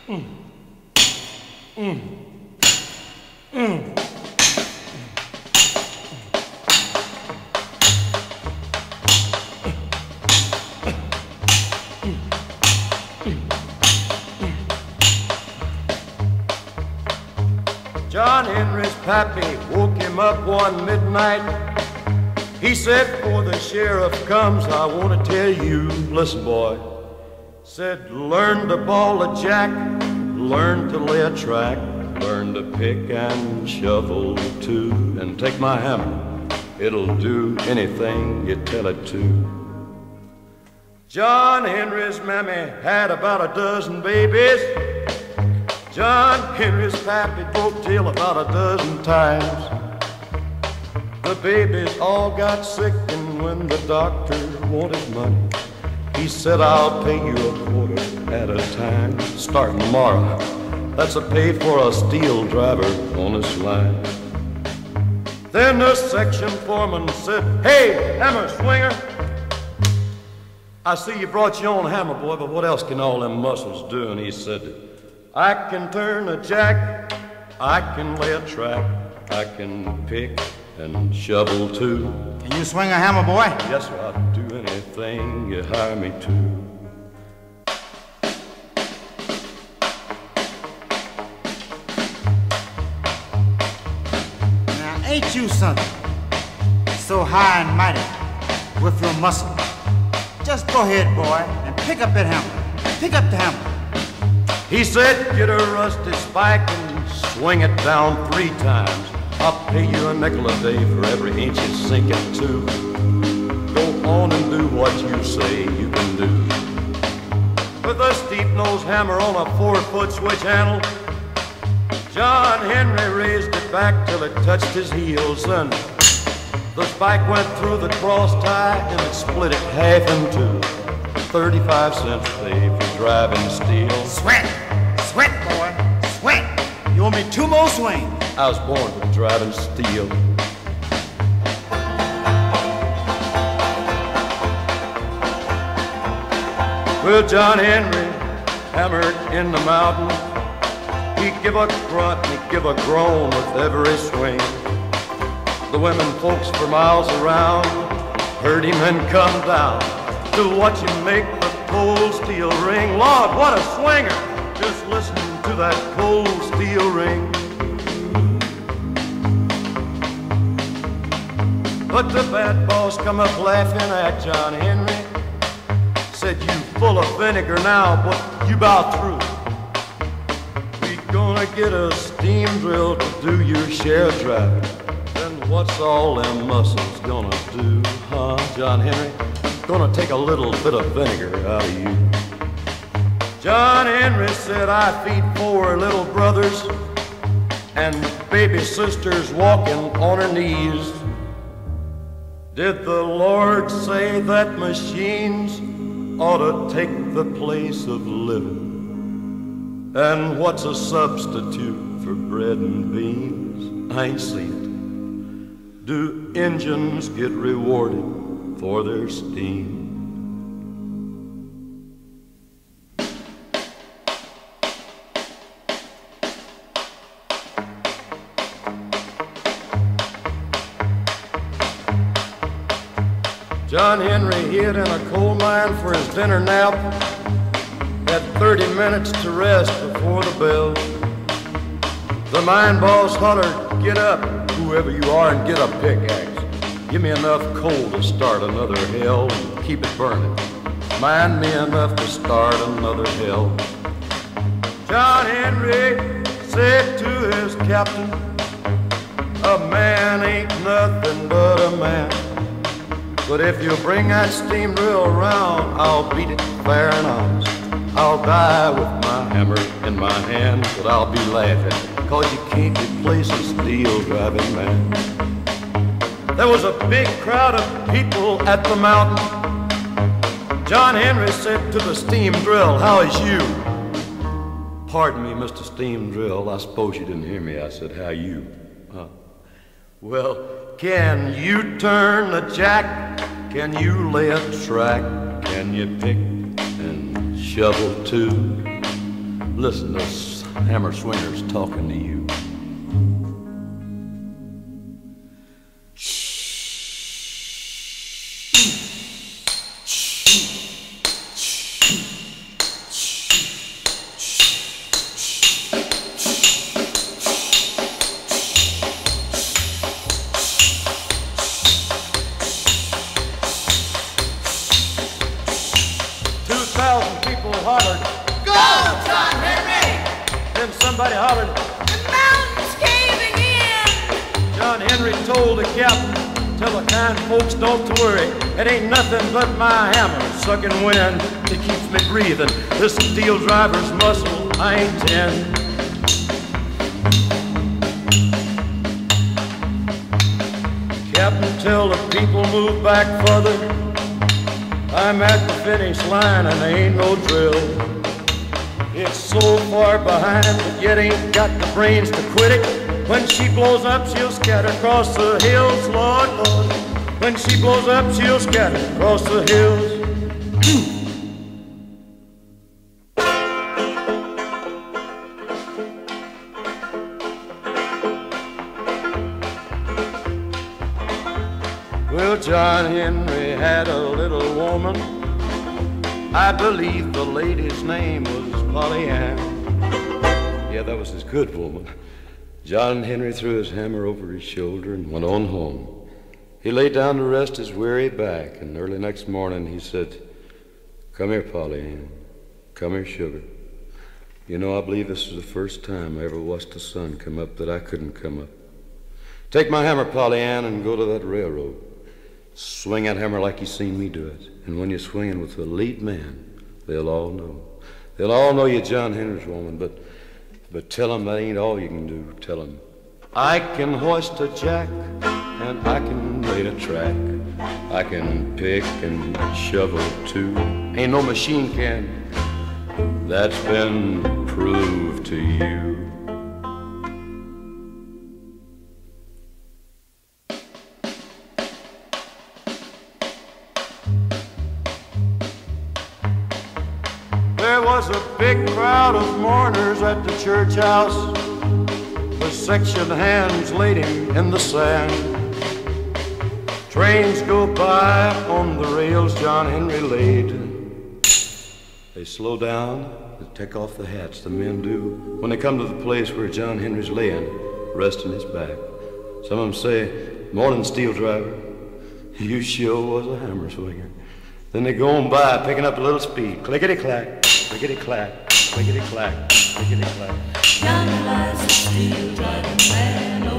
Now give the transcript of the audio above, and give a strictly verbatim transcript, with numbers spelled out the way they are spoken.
Mm. Mm. Mm. John Henry's pappy woke him up one midnight. He said, before the sheriff comes, I want to tell you, listen, boy. Said, learn to ball a jack, learn to lay a track, learn to pick and shovel too, and take my hammer, it'll do anything you tell it to. John Henry's mammy had about a dozen babies. John Henry's pappy broke tail about a dozen times. The babies all got sick, and when the doctor wanted money, he said, I'll pay you a quarter at a time. Starting tomorrow, that's a pay for a steel driver on this line. Then the section foreman said, hey, hammer swinger, I see you brought your own hammer, boy, but what else can all them muscles do? And he said, I can turn a jack, I can lay a track, I can pick and shovel too. Can you swing a hammer, boy? Yes, sir, I'll do anything you hire me to. Now, ain't you something so high and mighty with your muscle? Just go ahead, boy, and pick up that hammer. Pick up the hammer. He said, get a rusty spike and swing it down three times. I'll pay you a nickel a day for every inch you sink it to. Go on and do what you say you can do. With a steep-nosed hammer on a four-foot switch handle, John Henry raised it back till it touched his heels, and the spike went through the cross tie and it split it half in two. Thirty-five cents pay for driving steel. Sweat, sweat, boy, sweat. You owe me two more swings. I was born for driving steel. Well, John Henry hammered in the mountain. He'd give a grunt and he'd give a groan with every swing. The women folks for miles around heard him and come down to watch him make the cold steel ring. Lord, what a swinger! Just listen to that cold steel ring. But the bad boss come up laughing at John Henry. Said, you full of vinegar now, but you about through. We gonna get a steam drill to do your share of driving. Then what's all them muscles gonna do, huh, John Henry? Gonna take a little bit of vinegar out of you. John Henry said, I feed four little brothers and baby sisters walking on her knees. Did the Lord say that machines ought to take the place of living? And what's a substitute for bread and beans? I ain't seen it. Do engines get rewarded for their steam? John Henry hid in a coal mine for his dinner nap. Had thirty minutes to rest before the bell. The mine boss hollered, get up, whoever you are, and get a pickaxe. Give me enough coal to start another hell and keep it burning. Mine me enough to start another hell. John Henry said to his captain, a man ain't nothing but a man. But if you bring that steam drill around, I'll beat it fair and honest. I'll die with my hammer in my hand, but I'll be laughing, cause you can't replace a steel driving man. There was a big crowd of people at the mountain. John Henry said to the steam drill, how is you? Pardon me, Mister Steam Drill, I suppose you didn't hear me. I said, how you? Huh? Well, can you turn a jack? Can you lay a track? Can you pick and shovel too? Listen, those hammer swingers talking to you. Two thousand people hollered, Go, John Henry! then somebody hollered, The mountain's caving in! John Henry told the captain, tell the kind folks don't to worry. It ain't nothing but my hammer sucking wind that keeps me breathing. This steel driver's muscle, I ain't ten. Captain, tell the people move back further. I'm at the finish line and there ain't no drill. It's so far behind, but yet ain't got the brains to quit it. When she blows up, she'll scatter across the hills, Lord, Lord. When she blows up, she'll scatter across the hills. Well, John Henry had a little woman. I believe the lady's name was Polly Ann. Yeah, that was his good woman. John Henry threw his hammer over his shoulder and went on home. He lay down to rest his weary back, and early next morning he said, "Come here, Polly Ann. Come here, sugar. You know, I believe this is the first time I ever watched the sun come up that I couldn't come up. Take my hammer, Polly Ann, and go to that railroad. Swing that hammer like you seen me do it. And when you're swinging with the lead man, they'll all know. They'll all know you're John Henry's woman, but but tell them that ain't all you can do. Tell them, I can hoist a jack, and I can lay a track. I can pick and shovel too. Ain't no machine can. That's been proved to you." There was a big crowd of mourners at the church house. The section hands laid him in the sand. Trains go by on the rails John Henry laid. They slow down, they take off the hats, the men do, when they come to the place where John Henry's laying, resting his back. Some of them say, "Morning, steel driver. You sure was a hammer swinger." Then they go on by, picking up a little speed. Clickety-clack, clickety-clack, clickety-clack, clickety-clack. Yonder lies the steel driving man.